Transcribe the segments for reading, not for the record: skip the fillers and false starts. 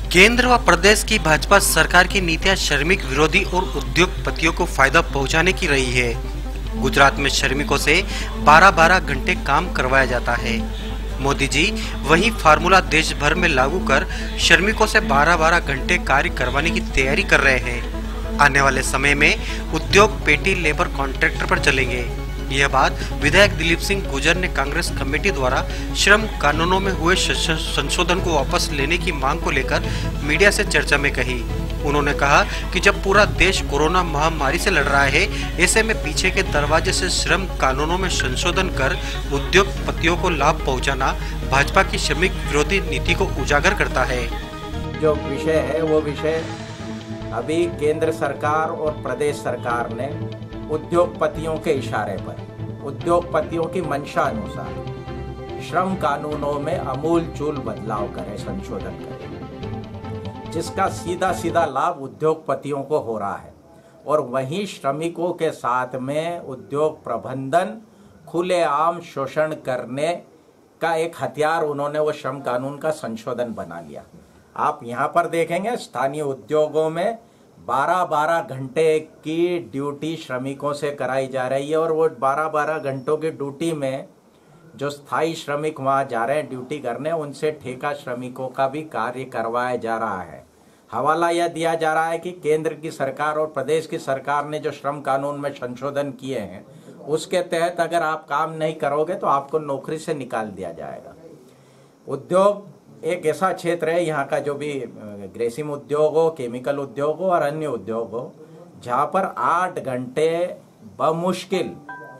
केंद्र व प्रदेश की भाजपा सरकार की नीतियां श्रमिक विरोधी और उद्योगपतियों को फायदा पहुंचाने की रही है। गुजरात में श्रमिकों से 12-12 घंटे काम करवाया जाता है। मोदी जी वही फार्मूला देश भर में लागू कर श्रमिकों से 12-12 घंटे कार्य करवाने की तैयारी कर रहे हैं। आने वाले समय में उद्योग पेटी लेबर कॉन्ट्रैक्टर पर चलेंगे। यह बात विधायक दिलीप सिंह गुर्जर ने कांग्रेस कमेटी द्वारा श्रम कानूनों में हुए संशोधन को वापस लेने की मांग को लेकर मीडिया से चर्चा में कही। उन्होंने कहा कि जब पूरा देश कोरोना महामारी से लड़ रहा है, ऐसे में पीछे के दरवाजे से श्रम कानूनों में संशोधन कर उद्योगपतियों को लाभ पहुंचाना भाजपा की श्रमिक विरोधी नीति को उजागर करता है। जो विषय है वो विषय अभी केंद्र सरकार और प्रदेश सरकार ने उद्योगपतियों के इशारे पर, उद्योगपतियों की मंशा अनुसार श्रम कानूनों में अमूलचूल बदलाव करे, संशोधन करे, जिसका सीधा सीधा लाभ उद्योगपतियों को हो रहा है। और वहीं श्रमिकों के साथ में उद्योग प्रबंधन खुलेआम शोषण करने का एक हथियार उन्होंने वो श्रम कानून का संशोधन बना लिया। आप यहाँ पर देखेंगे स्थानीय उद्योगों में 12-12 घंटे की ड्यूटी श्रमिकों से कराई जा रही है। और वो 12-12 घंटों की ड्यूटी में जो स्थायी श्रमिक वहाँ जा रहे हैं ड्यूटी करने, उनसे ठेका श्रमिकों का भी कार्य करवाया जा रहा है। हवाला यह दिया जा रहा है कि केंद्र की सरकार और प्रदेश की सरकार ने जो श्रम कानून में संशोधन किए हैं, उसके तहत अगर आप काम नहीं करोगे तो आपको नौकरी से निकाल दिया जाएगा। उद्योग एक ऐसा क्षेत्र है, यहाँ का जो भी ग्रेसिम उद्योग हो, केमिकल उद्योग हो और अन्य उद्योग हो, जहाँ पर 8 घंटे बमुश्किल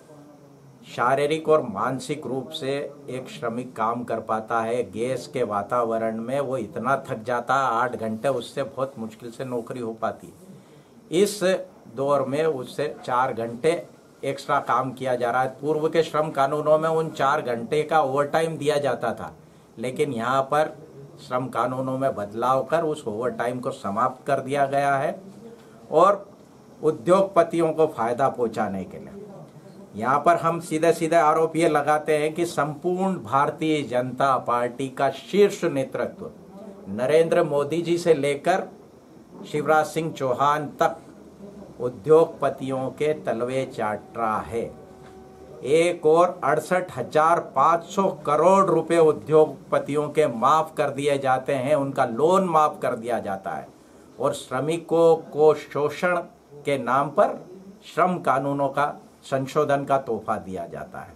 शारीरिक और मानसिक रूप से एक श्रमिक काम कर पाता है। गैस के वातावरण में वो इतना थक जाता है, 8 घंटे उससे बहुत मुश्किल से नौकरी हो पाती। इस दौर में उससे 4 घंटे एक्स्ट्रा काम किया जा रहा है। पूर्व के श्रम कानूनों में उन 4 घंटे का ओवरटाइम दिया जाता था, लेकिन यहाँ पर श्रम कानूनों में बदलाव कर उस ओवरटाइम को समाप्त कर दिया गया है। और उद्योगपतियों को फायदा पहुंचाने के लिए यहाँ पर हम सीधे सीधे आरोप ये लगाते हैं कि संपूर्ण भारतीय जनता पार्टी का शीर्ष नेतृत्व नरेंद्र मोदी जी से लेकर शिवराज सिंह चौहान तक उद्योगपतियों के तलवे चाट रहा है। एक और 68,500 करोड़ रुपए उद्योगपतियों के माफ कर दिए जाते हैं, उनका लोन माफ कर दिया जाता है। और श्रमिकों को शोषण के नाम पर श्रम कानूनों का संशोधन का तोहफा दिया जाता है।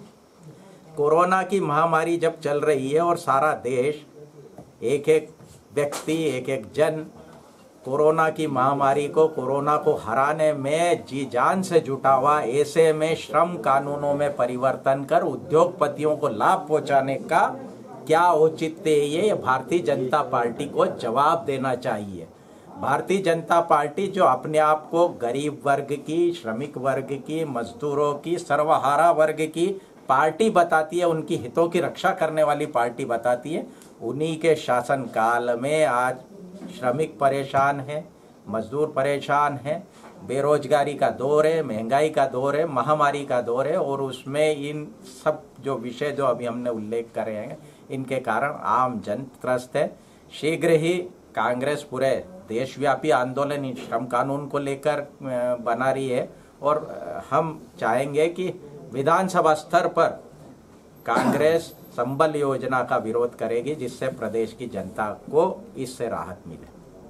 कोरोना की महामारी जब चल रही है और सारा देश, एक एक व्यक्ति, एक एक जन कोरोना की महामारी को, कोरोना को हराने में जी जान से जुटा हुआ, ऐसे में श्रम कानूनों में परिवर्तन कर उद्योगपतियों को लाभ पहुंचाने का क्या औचित्य है, ये भारतीय जनता पार्टी को जवाब देना चाहिए। भारतीय जनता पार्टी जो अपने आप को गरीब वर्ग की, श्रमिक वर्ग की, मजदूरों की, सर्वहारा वर्ग की पार्टी बताती है, उनकी हितों की रक्षा करने वाली पार्टी बताती है, उन्हीं के शासन काल में आज श्रमिक परेशान है, मजदूर परेशान है, बेरोजगारी का दौर है, महंगाई का दौर है, महामारी का दौर है। और उसमें इन सब जो विषय जो अभी हमने उल्लेख करे हैं, इनके कारण आम जन त्रस्त है। शीघ्र ही कांग्रेस पूरे देशव्यापी आंदोलन इन श्रम कानून को लेकर बना रही है। और हम चाहेंगे कि विधानसभा स्तर पर कांग्रेस संबल योजना का विरोध करेगी, जिससे प्रदेश की जनता को इससे राहत मिले।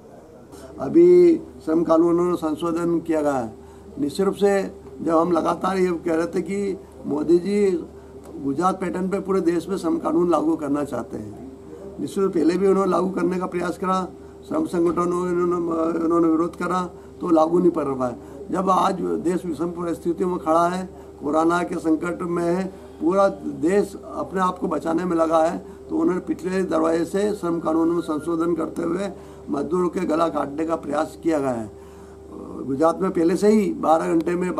अभी श्रम कानूनों में संशोधन किया गया है। निश्चित रूप से जब हम लगातार ये कह रहे थे कि मोदी जी गुजरात पैटर्न पे पूरे देश में श्रम कानून लागू करना चाहते हैं, निश्चित रूप पहले भी उन्होंने लागू करने का प्रयास करा, श्रम संगठनों उन्होंने विरोध करा तो लागू नहीं पड़ रहा है। जब आज देश विषम परिस्थितियों में खड़ा है, कोरोना के संकट में है, पूरा देश अपने आप को बचाने में लगा है, तो उन्होंने पिछले दरवाजे से श्रम कानून में संशोधन करते हुए मजदूरों के गला काटने का प्रयास किया गया है। गुजरात में पहले से ही 12 घंटे में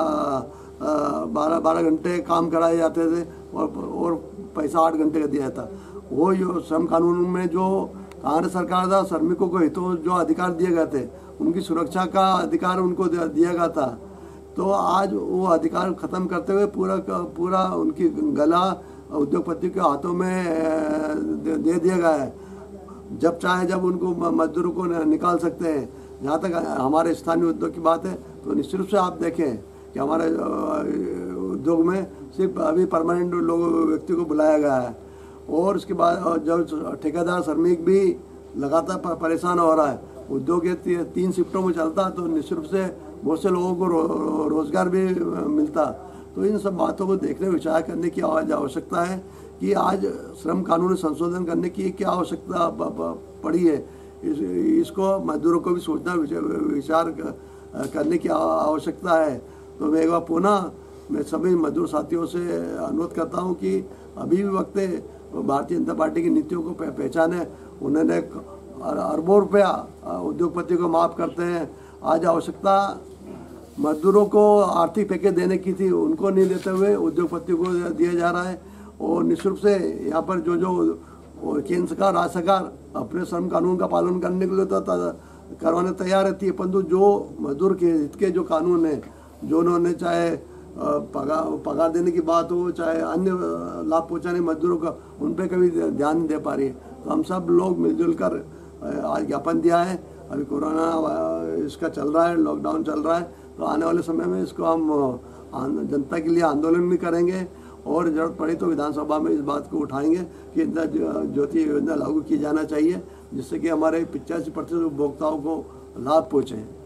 12 घंटे काम कराए जाते थे और पैसा 8 घंटे का दिया था। वो जो श्रम कानून में जो कांग्रेस सरकार था, श्रमिकों को हितों जो अधिकार दिए गए थे, उनकी सुरक्षा का अधिकार उनको दिया गया था, तो आज वो अधिकार खत्म करते हुए पूरा उनकी गला उद्योगपति के हाथों में दे दिया गया है। जब चाहे जब उनको मजदूरों को निकाल सकते हैं। जहाँ तक हमारे स्थानीय उद्योग की बात है तो निश्चित रूप से आप देखें कि हमारे उद्योग में सिर्फ अभी परमानेंट व्यक्ति को बुलाया गया है, और उसके बाद जब ठेकेदार श्रमिक भी लगातार परेशान हो रहा है। उद्योग 3 शिफ्टों में चलता तो निश्चित रूप से बहुत से लोगों को रोजगार भी मिलता। तो इन सब बातों को देखने विचार करने की आवश्यकता है कि आज श्रम कानून संशोधन करने की क्या आवश्यकता पड़ी है। इसको मजदूरों को भी सोचना विचार करने की आवश्यकता है। तो मैं एक बार पुनः मैं सभी मजदूर साथियों से अनुरोध करता हूं कि अभी भी वक्त है भारतीय जनता पार्टी की नीतियों को पहचाने। उन्होंने अरबों रुपया उद्योगपति को माफ़ करते हैं। आज आवश्यकता मजदूरों को आर्थिक पैकेज देने की थी, उनको नहीं देते हुए उद्योगपतियों को दिया जा रहा है। और निश्चित रूप से यहाँ पर जो केंद्र सरकार राज्य सरकार अपने श्रम कानून का पालन करने के लिए तो करवाने तैयार रहती है, परंतु जो मजदूर के हित के जो कानून है, जो उन्होंने चाहे पगार देने की बात हो, चाहे अन्य लाभ पहुँचाने मजदूरों का, उन पर कभी ध्यान नहीं दे पा रही है। तो हम सब लोग मिलजुल कर आज ज्ञापन दिया है। अभी कोरोना इसका चल रहा है, लॉकडाउन चल रहा है, तो आने वाले समय में इसको हम जनता के लिए आंदोलन भी करेंगे और जरूरत पड़ी तो विधानसभा में इस बात को उठाएंगे कि इंदिरा ज्योति योजना लागू की जाना चाहिए, जिससे कि हमारे 85% उपभोक्ताओं को लाभ पहुँचे।